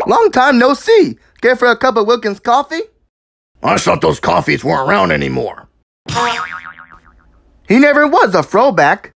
Long time no see. Care for a cup of Wilkins coffee? I thought those coffees weren't around anymore. He never was a throwback.